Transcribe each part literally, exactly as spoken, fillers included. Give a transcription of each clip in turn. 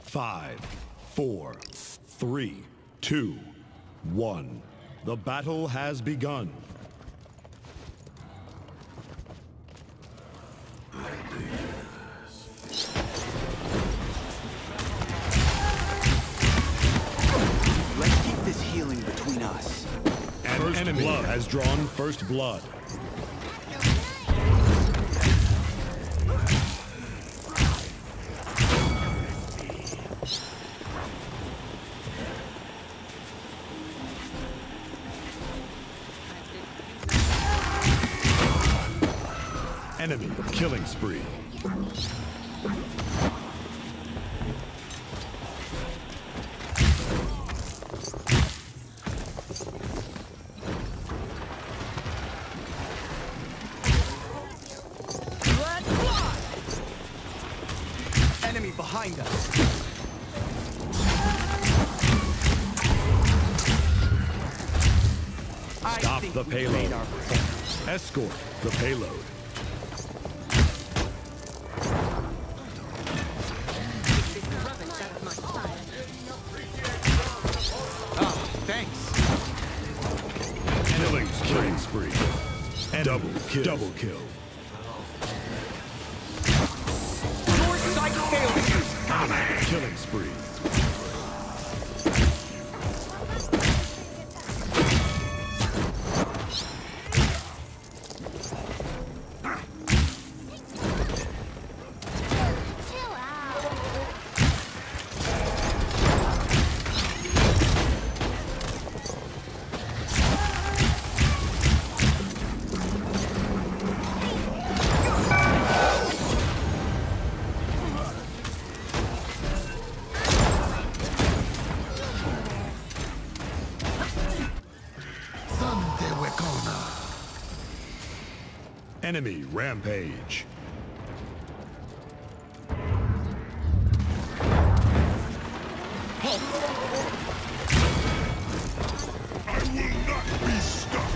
Five, four, three, two, one. The battle has begun. Let's keep this healing between us. An first enemy blood has drawn first blood. Enemy killing spree. Enemy behind us. Stop the payload. Escort the payload. Killing spree. And double kill. Double kill. Your sight fails you. Killing spree. Enemy rampage. I will not be stopped.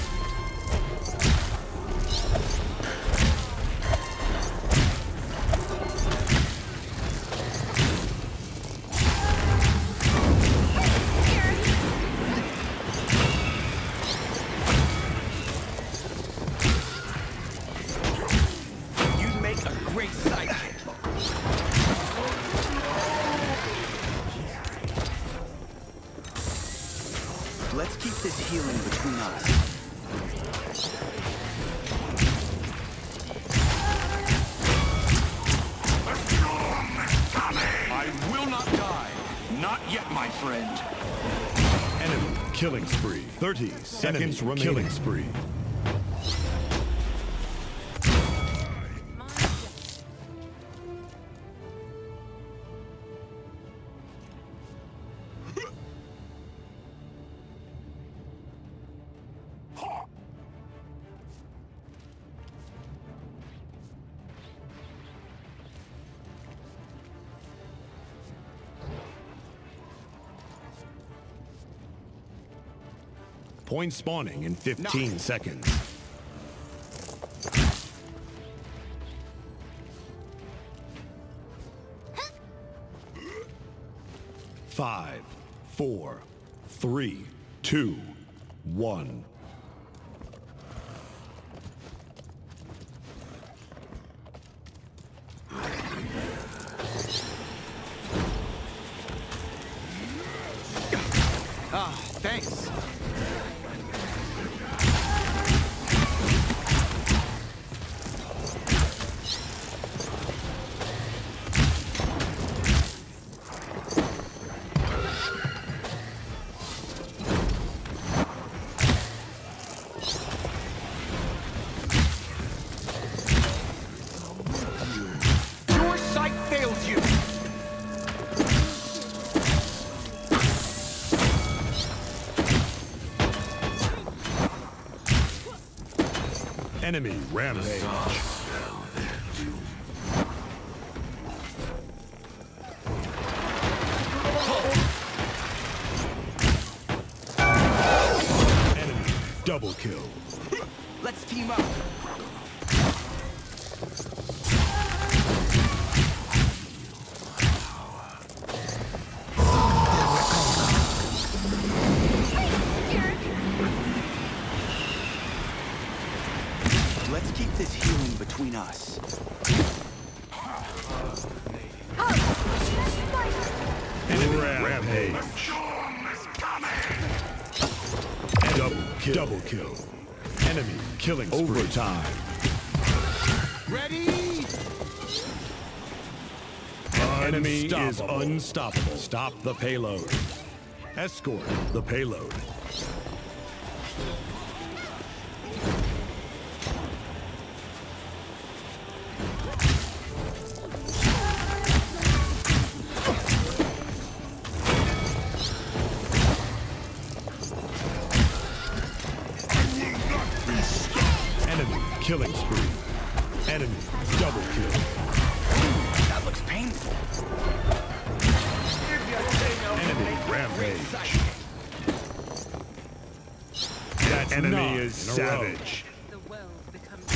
Great sidekick. Let's keep this healing between us. I will not die. Not yet, my friend. Enemy killing spree. thirty seconds remaining. Killing spree. Point spawning in fifteen no. seconds. Five, four, three, two, one. Ah, thanks. Your sight fails you. Enemy rampage. Enemy double kill. Let's team up. Enemy rampage. Double kill. Double kill. Enemy killing spree. Overtime. Ready? Enemy is unstoppable. Stop the payload. Escort the payload. Enemy killing spree. Enemy double kill. That looks painful. Enemy rampage. That enemy is savage. The world becomes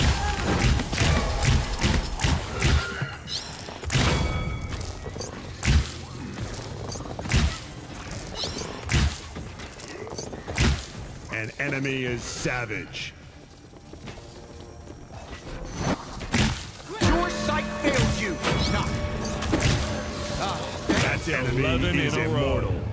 An enemy is savage. Your sight failed you. Knock. That enemy is immortal.